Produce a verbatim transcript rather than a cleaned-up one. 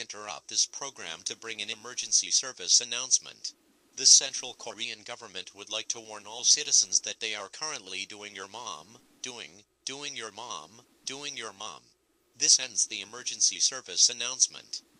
interrupt this program to bring an emergency service announcement. The Central Korean government would like to warn all citizens that they are currently doing your mom, doing, doing your mom, doing your mom. This ends the emergency service announcement.